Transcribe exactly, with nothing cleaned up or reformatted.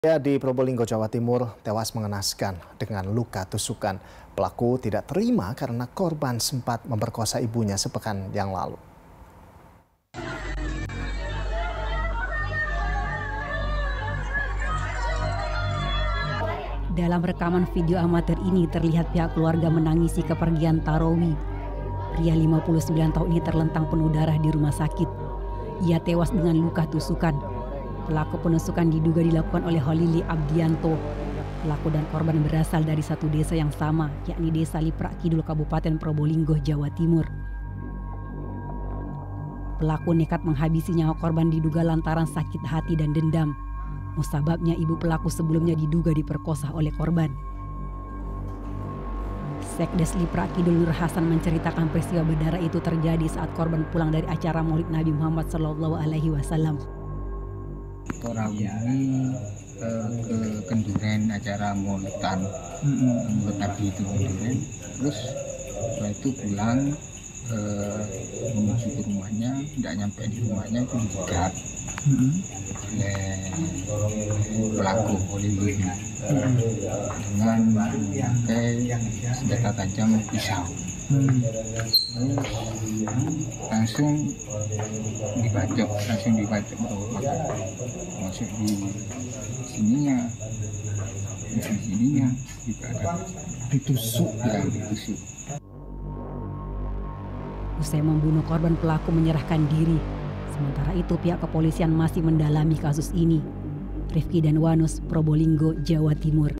Pria di Probolinggo, Jawa Timur tewas mengenaskan dengan luka tusukan. Pelaku tidak terima karena korban sempat memperkosa ibunya sepekan yang lalu. Dalam rekaman video amatir ini terlihat pihak keluarga menangisi kepergian Tarowi. Pria lima puluh sembilan tahun ini terlentang penuh darah di rumah sakit. Ia tewas dengan luka tusukan. Pelaku penusukan diduga dilakukan oleh Holili Abdianto. Pelaku dan korban berasal dari satu desa yang sama, yakni Desa Liprak Kidul, Kabupaten Probolinggo, Jawa Timur. Pelaku nekat menghabisi nyawa korban diduga lantaran sakit hati dan dendam. Musababnya ibu pelaku sebelumnya diduga diperkosa oleh korban. Sekdes Liprak Kidul Nur Hasan menceritakan peristiwa berdarah itu terjadi saat korban pulang dari acara Maulid Nabi Muhammad Shallallahu Alaihi Wasallam. Orang ini uh, ke Kenduren acara Maulidan, mm-hmm. Nabi itu Kenduren, terus setelah itu pulang uh, menuju ke rumahnya, tidak nyampe di rumahnya itu dijegat mm-hmm. oleh pelaku Holili mm-hmm. dengan memakai senjata tajam pisau. Hmm. langsung dibacok, langsung dibacok masuk di sininya, di sininya juga ada ditusuk, ya ditusuk. Usai membunuh korban, pelaku menyerahkan diri. Sementara itu pihak kepolisian masih mendalami kasus ini. Rifki dan Wanus, Probolinggo, Jawa Timur.